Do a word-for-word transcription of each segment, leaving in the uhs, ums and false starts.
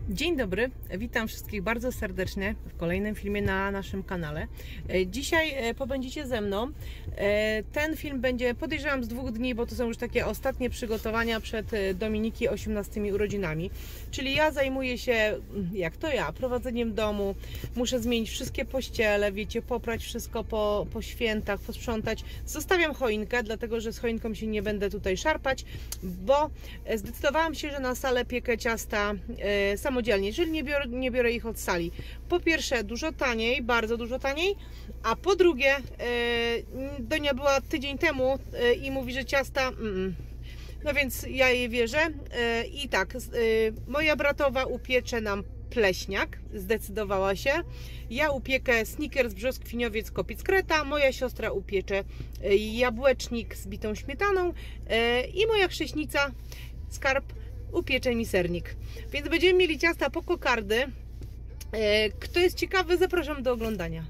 Dzień dobry, witam wszystkich bardzo serdecznie w kolejnym filmie na naszym kanale. Dzisiaj pobędziecie ze mną. Ten film będzie, podejrzewam, z dwóch dni, bo to są już takie ostatnie przygotowania przed Dominiki osiemnastymi urodzinami. Czyli ja zajmuję się, jak to ja, prowadzeniem domu. Muszę zmienić wszystkie pościele, wiecie, poprać wszystko po, po świętach, posprzątać. Zostawiam choinkę, dlatego że z choinką się nie będę tutaj szarpać, bo zdecydowałam się, że na salę piekę ciasta samodzielnie, czyli nie biorę, nie biorę ich od sali. Po pierwsze dużo taniej, bardzo dużo taniej, a po drugie Donia była tydzień temu i mówi, że ciasta mm, no więc ja jej wierzę i tak, moja bratowa upiecze nam pleśniak, zdecydowała się. Ja upiekę Snickers, brzoskwiniowiec, kopiec kreta, moja siostra upiecze jabłecznik z bitą śmietaną i moja chrześnica Skarb upiecze mi sernik. Więc będziemy mieli ciasta po kokardy. Kto jest ciekawy, zapraszam do oglądania.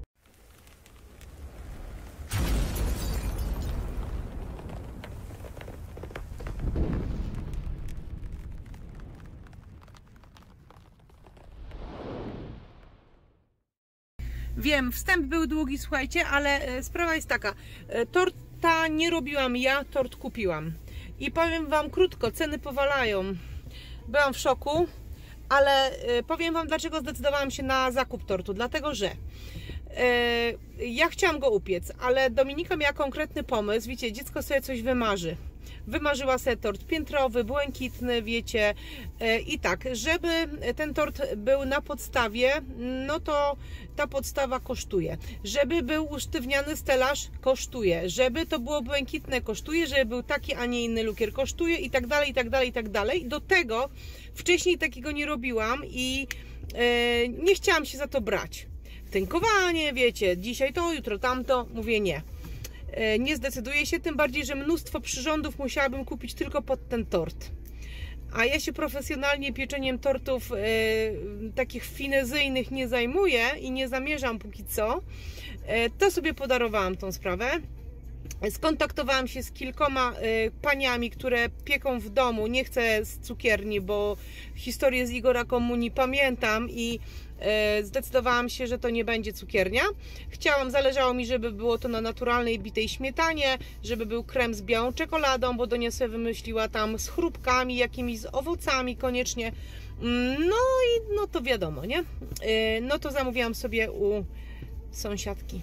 Wiem, wstęp był długi, słuchajcie, ale sprawa jest taka. Torta nie robiłam ja, tort kupiłam. I powiem wam krótko, ceny powalają. Byłam w szoku, ale powiem wam, dlaczego zdecydowałam się na zakup tortu. Dlatego, że ja chciałam go upiec, ale Dominika miała konkretny pomysł. Wiecie, dziecko sobie coś wymarzy. Wymarzyła sobie tort piętrowy, błękitny, wiecie. I tak, żeby ten tort był na podstawie, no to ta podstawa kosztuje. Żeby był usztywniany stelaż, kosztuje. Żeby to było błękitne, kosztuje. Żeby był taki, a nie inny lukier, kosztuje i tak dalej, i tak dalej, i tak dalej. Do tego wcześniej takiego nie robiłam i e, nie chciałam się za to brać. Tynkowanie, wiecie, dzisiaj to, jutro tamto, mówię nie. Nie zdecyduję się, tym bardziej, że mnóstwo przyrządów musiałabym kupić tylko pod ten tort. A ja się profesjonalnie pieczeniem tortów e, takich finezyjnych nie zajmuję i nie zamierzam póki co. E, to sobie podarowałam tą sprawę. Skontaktowałam się z kilkoma y, paniami, które pieką w domu. Nie chcę z cukierni, bo historię z Igora Komunii pamiętam i y, zdecydowałam się, że to nie będzie cukiernia. Chciałam, zależało mi, żeby było to na naturalnej bitej śmietanie, żeby był krem z białą czekoladą, bo Donia sobie wymyśliła tam z chrupkami, jakimiś z owocami koniecznie. No i no to wiadomo, nie? Y, no to zamówiłam sobie u sąsiadki.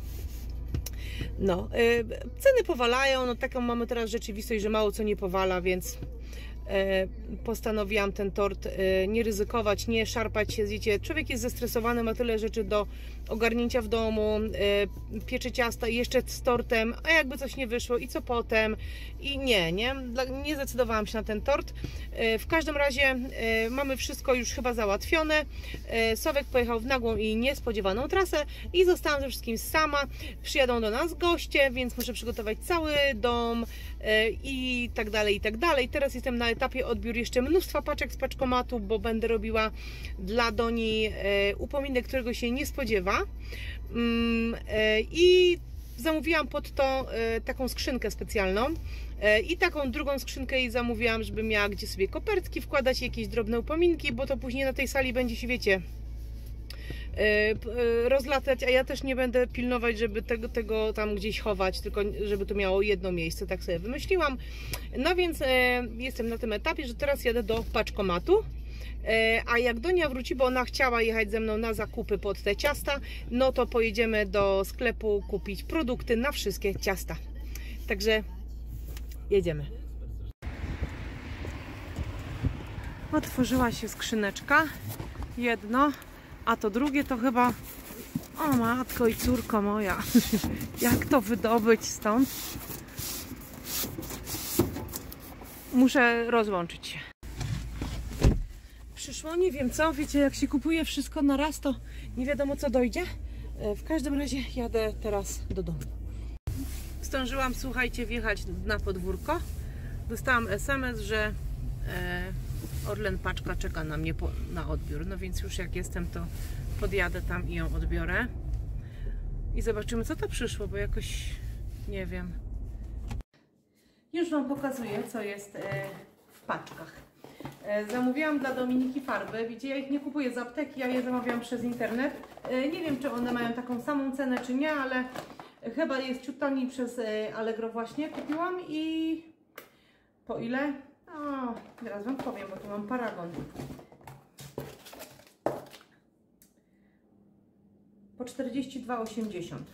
No, y, ceny powalają, no taką mamy teraz rzeczywistość, że mało co nie powala, więc y, postanowiłam ten tort y, nie ryzykować, nie szarpać się, wiecie, człowiek jest zestresowany, ma tyle rzeczy do ogarnięcia w domu, y, piecze ciasta i jeszcze z tortem, a jakby coś nie wyszło i co potem i nie, nie, nie zdecydowałam się na ten tort. Y, w każdym razie y, mamy wszystko już chyba załatwione. y, Sławek pojechał w nagłą i niespodziewaną trasę i zostałam ze wszystkim sama. Przyjadą do nas goście, więc muszę przygotować cały dom y, i tak dalej, i tak dalej. Teraz jestem na etapie odbiór jeszcze mnóstwa paczek z paczkomatu, bo będę robiła dla Doni y, upominek, którego się nie spodziewa. I zamówiłam pod to taką skrzynkę specjalną i taką drugą skrzynkę jej zamówiłam, żeby miała gdzie sobie kopertki wkładać, jakieś drobne upominki, bo to później na tej sali będzie się, wiecie, rozlatać, a ja też nie będę pilnować, żeby tego, tego tam gdzieś chować, tylko żeby to miało jedno miejsce, tak sobie wymyśliłam. No więc jestem na tym etapie, że teraz jadę do paczkomatu. A jak Donia wróci, bo ona chciała jechać ze mną na zakupy pod te ciasta, no to pojedziemy do sklepu kupić produkty na wszystkie ciasta. Także jedziemy. Otworzyła się skrzyneczka. Jedno, a to drugie to chyba... O matko i córko moja. Jak to wydobyć stąd? Muszę rozłączyć się. Przyszło, nie wiem co, wiecie, jak się kupuje wszystko na raz, to nie wiadomo co dojdzie. W każdym razie jadę teraz do domu. Zdążyłam, słuchajcie, wjechać na podwórko. Dostałam es em es, że Orlen paczka czeka na mnie na odbiór. No więc już jak jestem, to podjadę tam i ją odbiorę. I zobaczymy, co to przyszło, bo jakoś nie wiem. Już wam pokazuję, co jest w paczkach. Zamówiłam dla Dominiki farby. Widzicie, ja ich nie kupuję z apteki, ja je zamawiam przez internet. Nie wiem, czy one mają taką samą cenę, czy nie, ale chyba jest ciut taniej przez Allegro właśnie kupiłam i po ile? O, teraz Wam powiem, bo tu mam paragon. Po czterdzieści dwa osiemdziesiąt.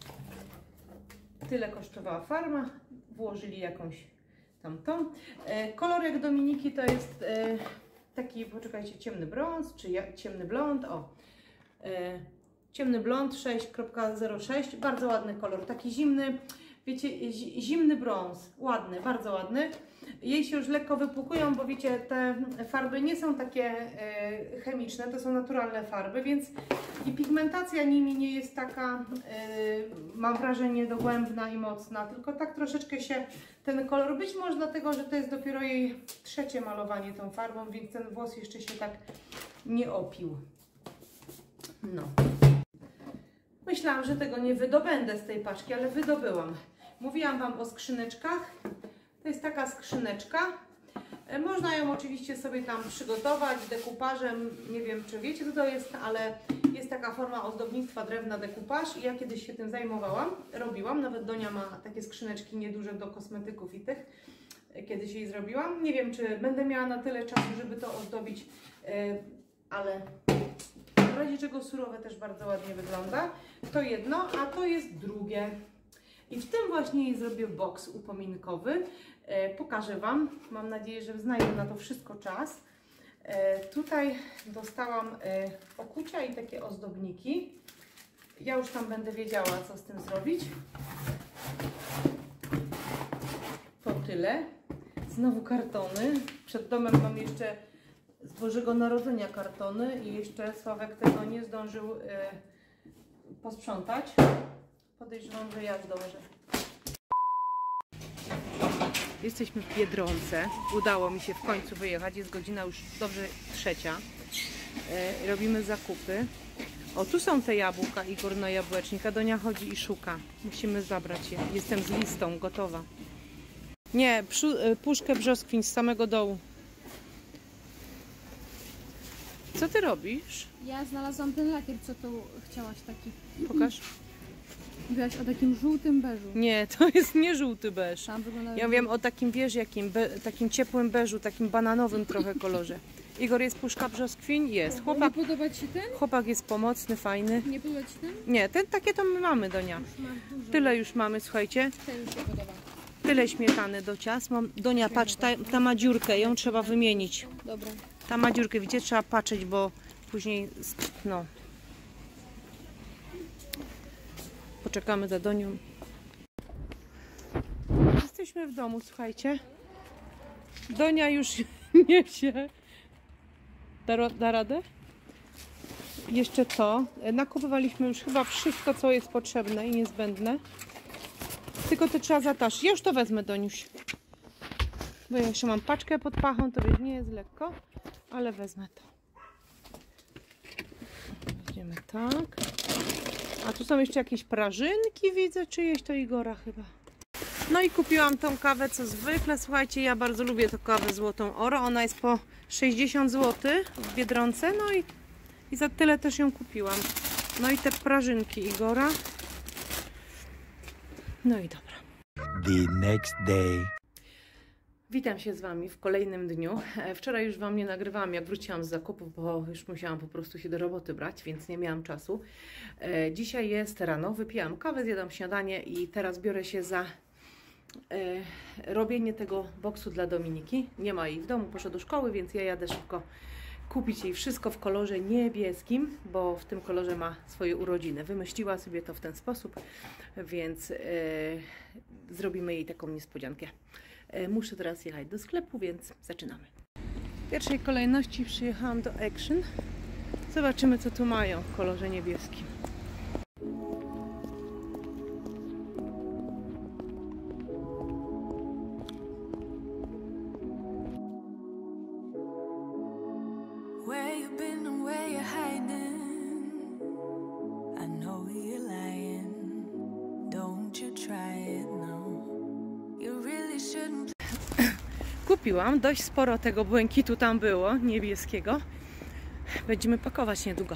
Tyle kosztowała farma. Włożyli jakąś tamtą. E, kolor jak Dominiki to jest e, taki, poczekajcie, ciemny brąz, czy ja, ciemny blond, o. E, ciemny blond sześć zero sześć, bardzo ładny kolor, taki zimny, wiecie, zimny brąz, ładny, bardzo ładny. Jej się już lekko wypłukują, bo wiecie, te farby nie są takie e, chemiczne, to są naturalne farby, więc i pigmentacja nimi nie jest taka, e, mam wrażenie, dogłębna i mocna, tylko tak troszeczkę się ten kolor, być może dlatego, że to jest dopiero jej trzecie malowanie tą farbą, więc ten włos jeszcze się tak nie opił. No. Myślałam, że tego nie wydobędę z tej paczki, ale wydobyłam. Mówiłam Wam o skrzyneczkach. To jest taka skrzyneczka. Można ją oczywiście sobie tam przygotować dekupażem. Nie wiem, czy wiecie, co to jest, ale jest taka forma ozdobnictwa drewna dekupaż i ja kiedyś się tym zajmowałam, robiłam. Nawet Donia ma takie skrzyneczki nieduże do kosmetyków i tych. Kiedyś jej zrobiłam. Nie wiem, czy będę miała na tyle czasu, żeby to ozdobić, ale w razie czego surowe też bardzo ładnie wygląda. To jedno, a to jest drugie. I w tym właśnie jej zrobię boks upominkowy. E, pokażę Wam. Mam nadzieję, że znajdę na to wszystko czas. E, tutaj dostałam e, okucia i takie ozdobniki. Ja już tam będę wiedziała, co z tym zrobić. To tyle. Znowu kartony. Przed domem mam jeszcze z Bożego Narodzenia kartony i jeszcze Sławek tego nie zdążył e, posprzątać. Podejrzewam, że ja zdążę. Jesteśmy w Biedronce. Udało mi się w końcu wyjechać. Jest godzina już dobrze trzecia. E, robimy zakupy. O, tu są te jabłka, Igor na jabłecznika. Donia chodzi i szuka. Musimy zabrać je. Jestem z listą, gotowa. Nie, pszu, puszkę brzoskwiń z samego dołu. Co ty robisz? Ja znalazłam ten lakier, co tu chciałaś taki. Pokaż. Mówiłaś o takim żółtym beżu. Nie, to jest nie żółty beż. Tam wygląda. Ja wiem o takim, wiesz jakim, be, takim ciepłym beżu, takim bananowym trochę kolorze. Igor, jest puszka brzoskwiń? Jest. Chłopak, Nie podoba Ci ten? chłopak jest pomocny, fajny. Nie podoba Ci ten? Nie, ten, takie to my mamy, Donia. Już mam dużo. Tyle już mamy, słuchajcie. Ten już się podoba. Tyle śmietany do ciast. Mam, Donia, patrz, ta, ta ma dziurkę, ją trzeba wymienić. Dobra. Ta ma dziurkę, widzicie, trzeba patrzeć, bo później, no. Poczekamy za Donią. Jesteśmy w domu, słuchajcie. Donia już niesie. Da, da radę? Jeszcze to. Nakupowaliśmy już chyba wszystko, co jest potrzebne i niezbędne. Tylko to trzeba zataszyć. Ja już to wezmę, Doniuś. Bo ja jeszcze mam paczkę pod pachą, to wiesz, nie jest lekko, ale wezmę to. Weźmiemy tak. A tu są jeszcze jakieś prażynki, widzę, czyjeś to Igora chyba. No i kupiłam tą kawę, co zwykle, słuchajcie, ja bardzo lubię tę kawę złotą Oro, ona jest po sześćdziesiąt złotych w Biedronce, no i, i za tyle też ją kupiłam. No i te prażynki Igora. No i dobra. The next day. Witam się z Wami w kolejnym dniu. Wczoraj już Wam nie nagrywałam, jak wróciłam z zakupów, bo już musiałam po prostu się do roboty brać, więc nie miałam czasu. Dzisiaj jest rano, wypijam kawę, zjadam śniadanie i teraz biorę się za e, robienie tego boksu dla Dominiki. Nie ma jej w domu, poszła do szkoły, więc ja jadę szybko kupić jej wszystko w kolorze niebieskim, bo w tym kolorze ma swoje urodziny. Wymyśliła sobie to w ten sposób, więc e, zrobimy jej taką niespodziankę. Muszę teraz jechać do sklepu, więc zaczynamy. W pierwszej kolejności przyjechałam do Action. Zobaczymy, co tu mają w kolorze niebieskim. nakupiłam. Dość sporo tego błękitu tam było, niebieskiego. Będziemy pakować niedługo.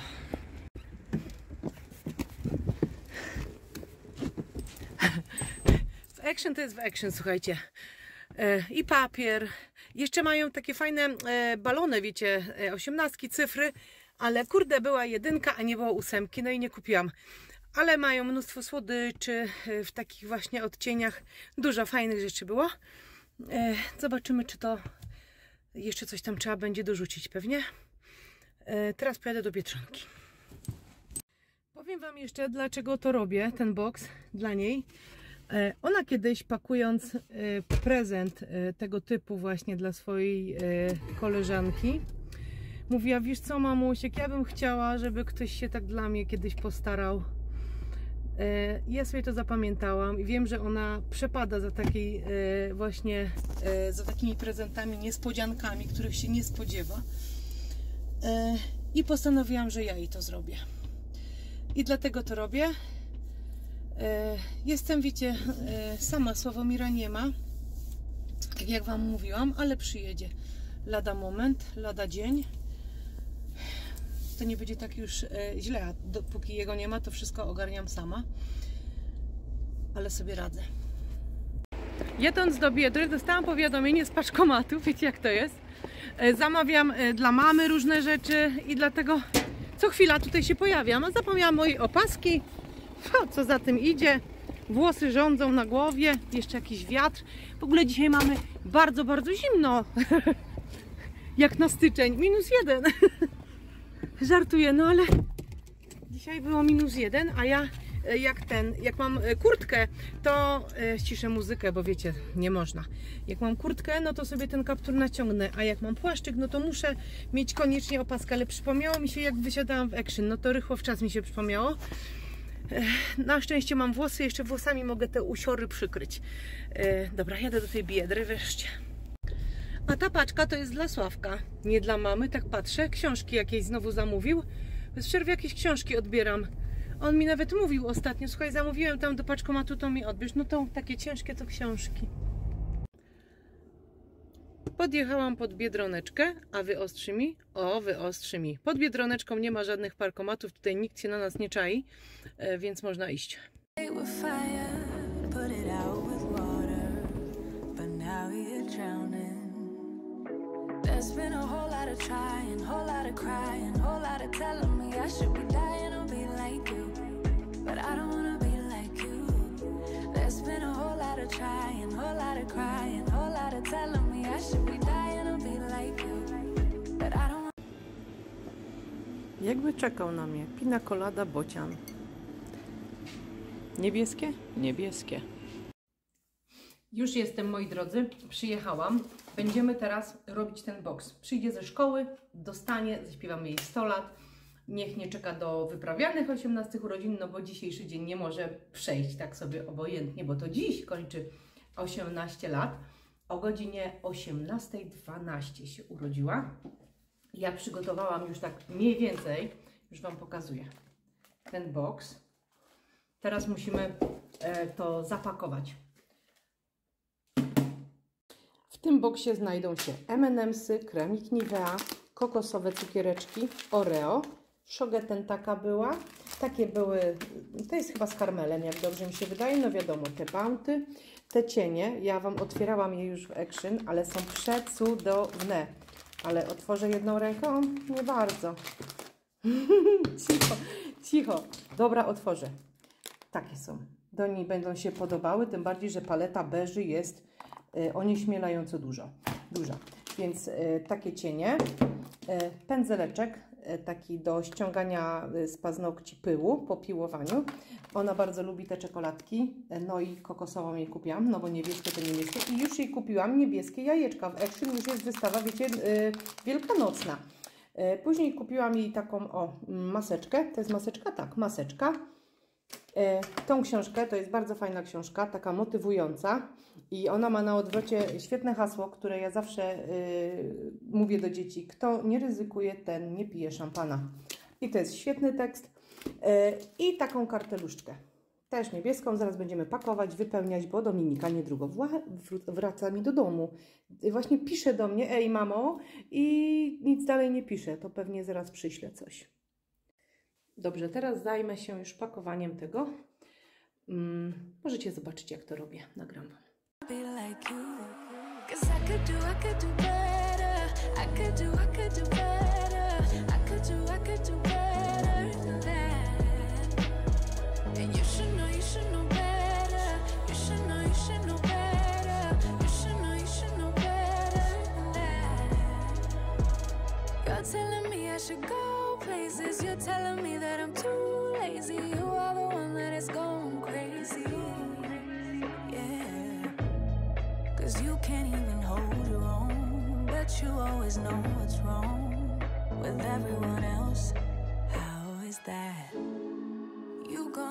W Action to jest w Action, słuchajcie. I papier. Jeszcze mają takie fajne balony, wiecie, osiemnastki, cyfry, ale kurde, była jedynka, a nie było ósemki, no i nie kupiłam. Ale mają mnóstwo słodyczy w takich właśnie odcieniach. Dużo fajnych rzeczy było. Zobaczymy, czy to jeszcze coś tam trzeba będzie dorzucić pewnie. Teraz pojadę do Biedronki. Powiem Wam jeszcze, dlaczego to robię, ten boks dla niej. Ona kiedyś, pakując prezent tego typu właśnie dla swojej koleżanki, mówiła: wiesz co, mamusiek, ja bym chciała, żeby ktoś się tak dla mnie kiedyś postarał. Ja sobie to zapamiętałam i wiem, że ona przepada za takiej właśnie, za takimi prezentami, niespodziankami, których się nie spodziewa. I postanowiłam, że ja jej to zrobię. I dlatego to robię. Jestem, wiecie, sama, Sławomira nie ma, tak jak Wam mówiłam, ale przyjedzie lada moment, lada dzień. To nie będzie tak już źle, a dopóki jego nie ma, to wszystko ogarniam sama, ale sobie radzę. Jedąc do Biedry, dostałam powiadomienie z paczkomatu, wiecie jak to jest. Zamawiam dla mamy różne rzeczy i dlatego co chwila tutaj się pojawiam, a zapomniałam mojej opaski. O, co za tym idzie, włosy rządzą na głowie, jeszcze jakiś wiatr. W ogóle dzisiaj mamy bardzo, bardzo zimno. Jak na styczeń, minus jeden. Żartuję, no ale dzisiaj było minus jeden, a ja jak ten, jak mam kurtkę, to e, ściszę muzykę, bo wiecie, nie można. Jak mam kurtkę, no to sobie ten kaptur naciągnę, a jak mam płaszczyk, no to muszę mieć koniecznie opaskę, ale przypomniało mi się, jak wysiadałam w Action, no to rychło w czas mi się przypomniało. E, na szczęście mam włosy, jeszcze włosami mogę te usiory przykryć. E, dobra, jadę do tej Biedry wreszcie. A ta paczka to jest dla Sławka, nie dla mamy, tak patrzę. Książki jakieś znowu zamówił. Bez przerwy jakieś książki odbieram. On mi nawet mówił ostatnio: słuchaj, zamówiłem tam do paczkomatu, to mi odbierz. No to takie ciężkie to książki. Podjechałam pod Biedroneczkę, a wyostrzy mi? O, wyostrzy mi. Pod Biedroneczką nie ma żadnych parkomatów, tutaj nikt się na nas nie czai, więc można iść. There's been a whole lot of trying, whole lot of crying, whole lot of telling me I should be dying or be like you, but I don't wanna be like you. There's been a whole lot of trying, whole lot of crying, whole lot of telling me I should be dying or be like you, but I don't. Jakby czekał na mnie pina colada bocian. Niebieskie? Niebieskie. Już jestem, moi drodzy, przyjechałam. Będziemy teraz robić ten boks. Przyjdzie ze szkoły, dostanie, zaśpiewamy jej sto lat. Niech nie czeka do wyprawianych osiemnastych urodzin, no bo dzisiejszy dzień nie może przejść tak sobie obojętnie, bo to dziś kończy osiemnaście lat. O godzinie osiemnastej dwanaście się urodziła. Ja przygotowałam już tak mniej więcej, już Wam pokazuję, ten boks. Teraz musimy to zapakować. W tym boksie znajdą się em and emsy, kremik Nivea, kokosowe cukiereczki, Oreo, Shogeten taka była, takie były, to jest chyba z karmelem, jak dobrze mi się wydaje, no wiadomo, te Bounty, te cienie, ja Wam otwierałam je już w Action, ale są przecudowne, ale otworzę jedną ręką? Nie bardzo. Cicho, cicho, dobra, otworzę. Takie są, do niej będą się podobały, tym bardziej, że paleta beży jest onieśmielająco dużo, duża. Więc y, takie cienie, y, pędzeleczek y, taki do ściągania z paznokci pyłu po piłowaniu. Ona bardzo lubi te czekoladki, no i kokosową jej kupiłam, no bo niebieskie to niebieskie. I już jej kupiłam niebieskie jajeczka. W Action już jest wystawa, wiecie, y, wielkanocna. Y, później kupiłam jej taką, o, maseczkę. To jest maseczka? Tak, maseczka. Tą książkę, to jest bardzo fajna książka, taka motywująca i ona ma na odwrocie świetne hasło, które ja zawsze yy, mówię do dzieci: kto nie ryzykuje, ten nie pije szampana. I to jest świetny tekst. Yy, I taką karteluszkę. Też Też niebieską. Zaraz będziemy pakować, wypełniać, bo Dominika niedługo wraca mi do domu. Właśnie pisze do mnie, ej mamo, i nic dalej nie pisze. To pewnie zaraz przyślę coś. Dobrze, teraz zajmę się już pakowaniem tego. Hmm, możecie zobaczyć, jak to robię. Nagram wam. Telling me I should go places. You're telling me that I'm too lazy. You are the one that is going crazy. Yeah. Cause you can't even hold your own, but you always know what's wrong with everyone else. How is that? You go.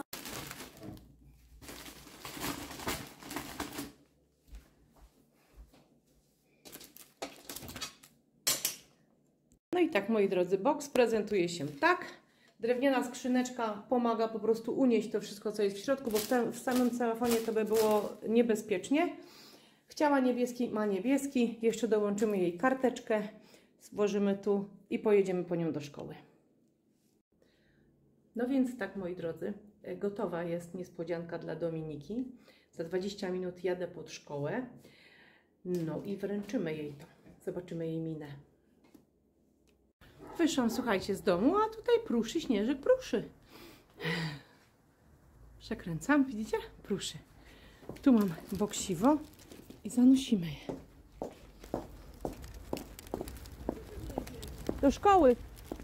No i tak, moi drodzy, boks prezentuje się tak. Drewniana skrzyneczka pomaga po prostu unieść to wszystko, co jest w środku, bo w, te, w samym telefonie to by było niebezpiecznie. Chciała niebieski, ma niebieski. Jeszcze dołączymy jej karteczkę, złożymy tu i pojedziemy po nią do szkoły. No więc tak, moi drodzy, gotowa jest niespodzianka dla Dominiki. Za dwadzieścia minut jadę pod szkołę. No i wręczymy jej to. Zobaczymy jej minę. Wyszłam, słuchajcie, z domu, a tutaj pruszy, śnieżyk pruszy. Przekręcam, widzicie? Pruszy. Tu mam boksiwo i zanosimy je. Do szkoły.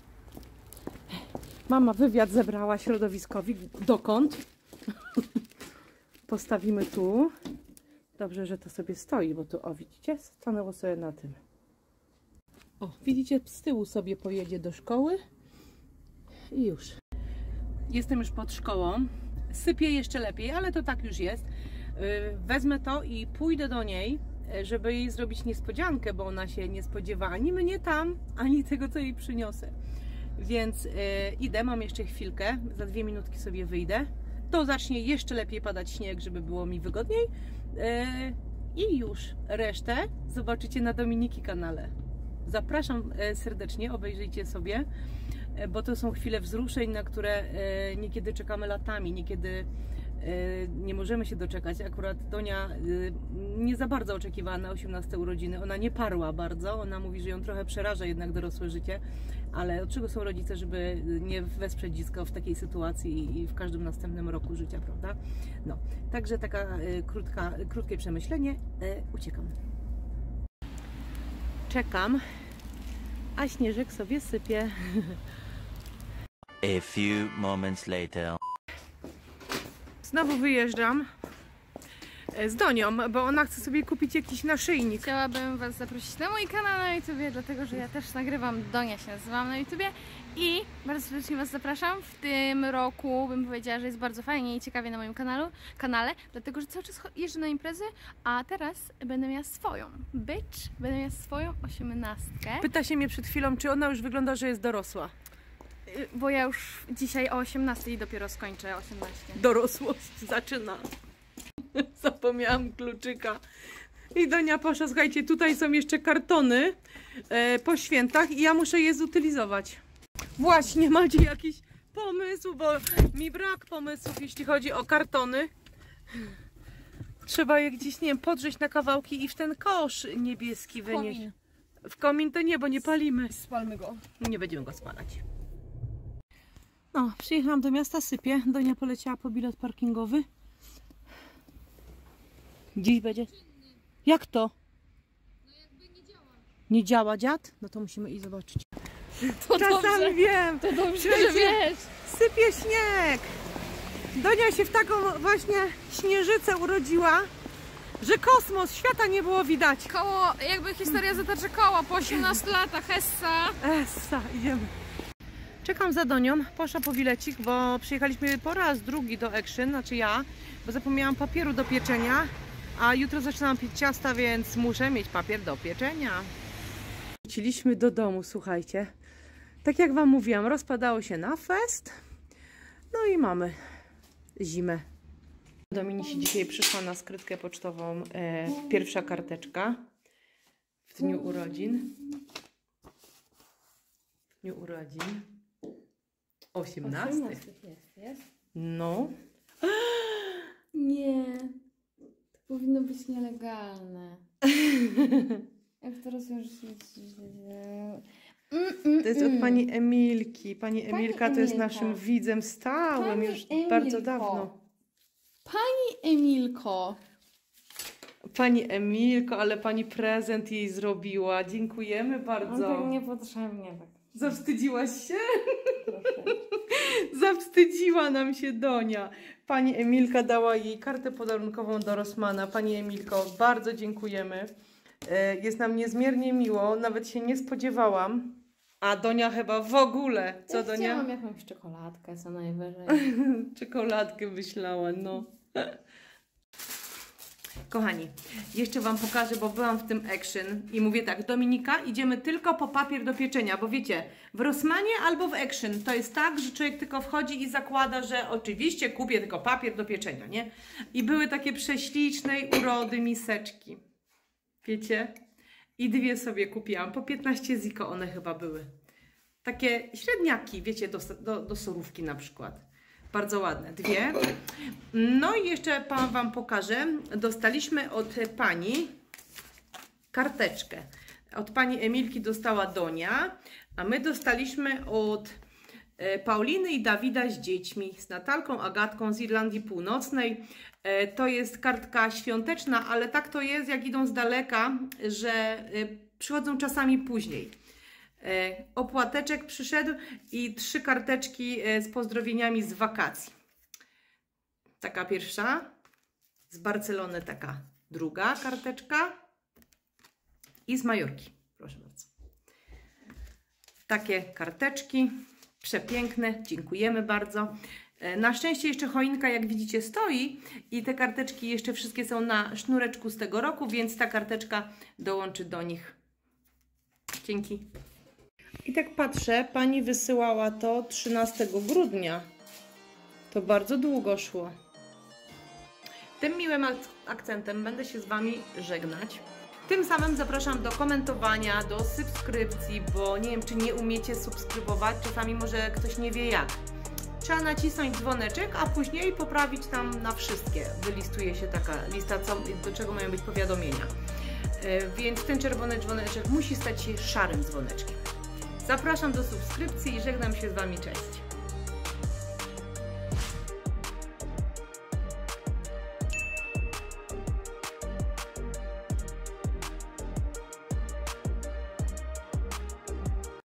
Mama wywiad zebrała środowiskowi. Dokąd? Postawimy tu. Dobrze, że to sobie stoi, bo tu, o widzicie, stanęło sobie na tym. O, widzicie, z tyłu sobie pojedzie do szkoły i już. Jestem już pod szkołą. Sypię jeszcze lepiej, ale to tak już jest. Wezmę to i pójdę do niej, żeby jej zrobić niespodziankę, bo ona się nie spodziewa ani mnie tam, ani tego, co jej przyniosę. Więc yy, idę, mam jeszcze chwilkę, za dwie minutki sobie wyjdę. To zacznie jeszcze lepiej padać śnieg, żeby było mi wygodniej. Yy, I już resztę zobaczycie na Dominiki kanale. Zapraszam serdecznie, obejrzyjcie sobie, bo to są chwile wzruszeń, na które niekiedy czekamy latami, niekiedy nie możemy się doczekać. Akurat Donia nie za bardzo oczekiwała na osiemnaste urodziny, ona nie parła bardzo, ona mówi, że ją trochę przeraża jednak dorosłe życie, ale od czego są rodzice, żeby nie wesprzeć dziecka w takiej sytuacji i w każdym następnym roku życia, prawda? No, także taka krótka, krótkie przemyślenie, uciekam. Czekam, a śnieżek sobie sypie. A few moments later. Znowu wyjeżdżam z Donią, bo ona chce sobie kupić jakiś naszyjnik. Chciałabym Was zaprosić na mój kanał na YouTubie, dlatego że ja też nagrywam, Donia się nazywam na YouTubie i bardzo serdecznie Was zapraszam. W tym roku bym powiedziała, że jest bardzo fajnie i ciekawie na moim kanalu, kanale, dlatego że cały czas jeżdżę na imprezy, a teraz będę miała swoją bitch, będę miała swoją osiemnastkę. Pyta się mnie przed chwilą, czy ona już wygląda, że jest dorosła. Bo ja już dzisiaj o osiemnastej dopiero skończę osiemnaście. Dorosłość zaczyna. Zapomniałam kluczyka. I Donia poszła, słuchajcie, tutaj są jeszcze kartony e, po świętach i ja muszę je zutylizować. Właśnie, macie jakiś pomysł, bo mi brak pomysłów, jeśli chodzi o kartony. Trzeba je gdzieś, nie wiem, podrzeć na kawałki i w ten kosz niebieski wynieść. Komin. W komin to nie, bo nie palimy. Spalmy go. Nie będziemy go spalać. No, przyjechałam do miasta, sypię. Donia poleciała po bilet parkingowy. Dziś będzie? Jak to? No jakby nie działa. Nie działa dziad? No to musimy iść zobaczyć. To Czasami dobrze. wiem. To dobrze, Słuchajcie, że wiesz. sypie śnieg. Donia się w taką właśnie śnieżycę urodziła, że kosmos, świata nie było widać. Koło, jakby historia zatacza koło po osiemnastu latach, Essa. Essa, idziemy. Czekam za Donią, poszła po bilecik, bo przyjechaliśmy po raz drugi do Action, znaczy ja, bo zapomniałam papieru do pieczenia, a jutro zaczynam pić ciasta, więc muszę mieć papier do pieczenia. Wróciliśmy do domu, słuchajcie. Tak jak Wam mówiłam, rozpadało się na fest, no i mamy zimę. Dominisi dzisiaj przyszła na skrytkę pocztową e, pierwsza karteczka w dniu urodzin. W dniu urodzin. osiemnasty. Jest, jest. No. Nie. To powinno być nielegalne. Jak to rozwiążesz? To jest od pani Emilki. Pani Emilka to jest Emilka. naszym widzem stałym Pani już Emilko. bardzo dawno. Pani Emilko. Pani Emilko, ale pani prezent jej zrobiła. Dziękujemy No bardzo. tak niepotrzebnie tak. Zawstydziłaś się? Proszę. Zawstydziła nam się Donia. Pani Emilka dała jej kartę podarunkową do Rossmana. Pani Emilko, bardzo dziękujemy. E, Jest nam niezmiernie miło. Nawet się nie spodziewałam. A Donia chyba w ogóle. Co Ja Donia? chciałam jakąś czekoladkę co najwyżej. Czekoladkę myślała, no. Kochani, jeszcze Wam pokażę, bo byłam w tym Action i mówię tak, Dominika, idziemy tylko po papier do pieczenia, bo wiecie, w Rossmanie albo w Action to jest tak, że człowiek tylko wchodzi i zakłada, że oczywiście kupię tylko papier do pieczenia, nie? I były takie prześlicznej urody miseczki, wiecie? I dwie sobie kupiłam, po piętnaście ziko one chyba były. Takie średniaki, wiecie, do, do, do surówki na przykład. Bardzo ładne, dwie. No i jeszcze pan Wam pokażę. Dostaliśmy od pani karteczkę. Od pani Emilki dostała Donia, a my dostaliśmy od Pauliny i Dawida z dziećmi, z Natalką, Agatką z Irlandii Północnej. To jest kartka świąteczna, ale tak to jest, jak idą z daleka, że przychodzą czasami później. Opłateczek przyszedł i trzy karteczki z pozdrowieniami z wakacji. Taka pierwsza, z Barcelony taka druga karteczka i z Majorki, proszę bardzo. Takie karteczki, przepiękne, dziękujemy bardzo. Na szczęście jeszcze choinka, jak widzicie, stoi i te karteczki jeszcze wszystkie są na sznureczku z tego roku, więc ta karteczka dołączy do nich. Dzięki. I tak patrzę, pani wysyłała to trzynastego grudnia. To bardzo długo szło. Tym miłym ak akcentem będę się z Wami żegnać. Tym samym zapraszam do komentowania, do subskrypcji, bo nie wiem, czy nie umiecie subskrybować, czasami może ktoś nie wie jak. Trzeba nacisnąć dzwoneczek, a później poprawić tam na wszystkie. Wylistuje się taka lista, co, do czego mają być powiadomienia. Yy, więc ten czerwony dzwoneczek musi stać się szarym dzwoneczkiem. Zapraszam do subskrypcji i żegnam się z Wami. Cześć!